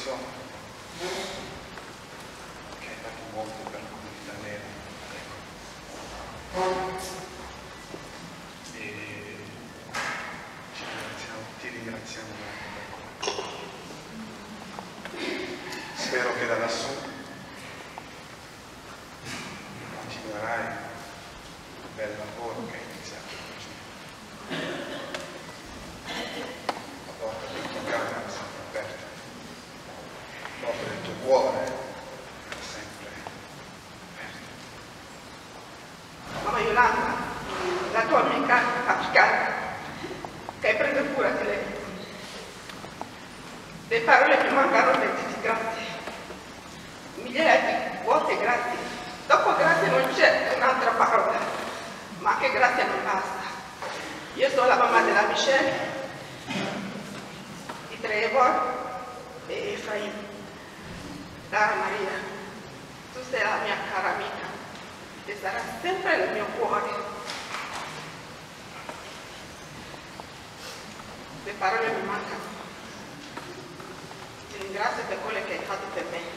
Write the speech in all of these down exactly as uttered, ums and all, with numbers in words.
persone che hai fatto molto per la comunità nera. E ci ringraziamo, ti ringraziamo molto. Spero che da lassù continuerai il bel lavoro che hai iniziato oggi. La porta del tuo camera è sempre aperta, la porta del tuo cuore è sempre aperta. Mamma Yolanda, la tua amica africana, che hai preso cura di lei. Le parole mi mancano per dirti grazie. Migliaia di volte grazie. Dopo grazie non c'è un'altra parola, ma che grazie non basta. Io sono la mamma della Michelle, di Trevor e Efraim. Cara Maria, tu sei la mia cara amica e sarà sempre nel mio cuore. Le parole mi mancano. Ti ringrazio per quello che hai fatto per me.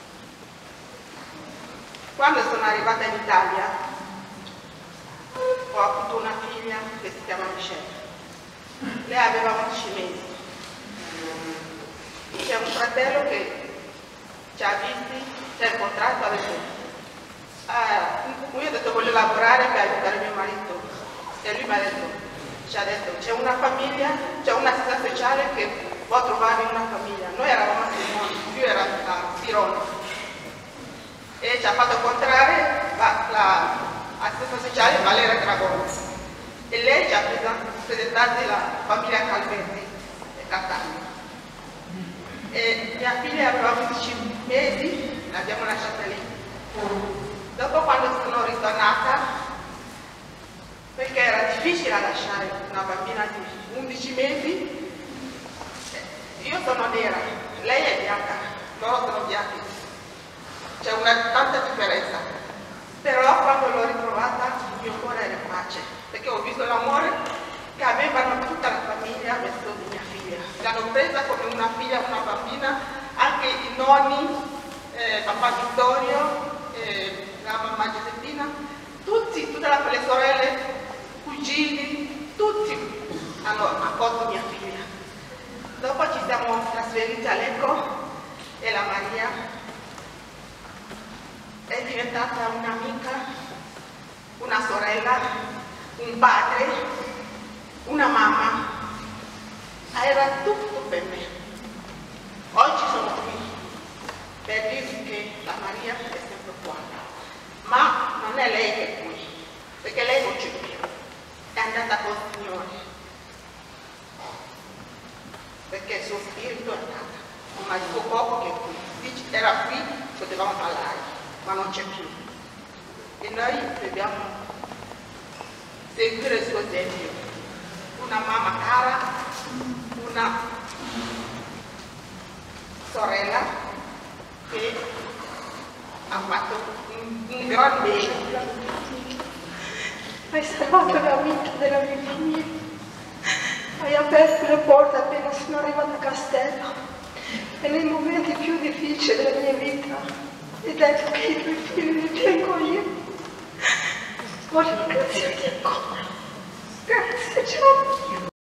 Quando sono arrivata in Italia ho avuto una figlia che si chiama Michelle. Lei aveva undici mesi. C'è un fratello che ci ha visti, ci ha incontrato, ha detto, ah, lui ha detto voglio lavorare per aiutare mio marito. E lui mi ha detto, ci ha detto, c'è una famiglia, c'è una città speciale che può trovare una famiglia. Noi eravamo a Simone, lui era a Tirolo. E ci ha fatto incontrare l'assistente sociale Valeria Dragoni e lei ci ha presentato la famiglia Calvetti e Catania. E mia figlia aveva undici mesi, l'abbiamo lasciata lì. Dopo, quando sono ritornata, perché era difficile lasciare una bambina di undici mesi, io sono nera, lei è bianca, loro sono bianchi. C'è una tanta differenza, però quando l'ho ritrovata il mio cuore era in pace, perché ho visto l'amore che avevano tutta la famiglia verso di mia figlia. L'hanno presa come una figlia, una bambina, anche i nonni, eh, papà Vittorio, eh, la mamma Giuseppina, tutti, tutte le sorelle, cugini, tutti hanno accolto mia figlia. Dopo ci siamo trasferiti a Lecco e la Maria è diventata un'amica, una sorella, un padre, una mamma. Era tutto per me. Oggi sono qui per dirvi che la Maria è sempre qua, ma non è lei che è qui, perché lei non c'è più, è andata col Signore, perché il suo spirito è andato, ma il suo corpo che è qui. Era qui, potevamo parlare, ma non c'è più. E noi dobbiamo seguire il suo esempio. Una mamma cara, una sorella che ha fatto un, un gran bene. Hai salvato la vita della mia famiglia. Hai aperto le porte appena sono arrivata a Castello. E nei momenti più difficili della mia vita hai detto che i tuoi figli li tengo io. Voglio ringraziarti ancora. Grazie, ciao.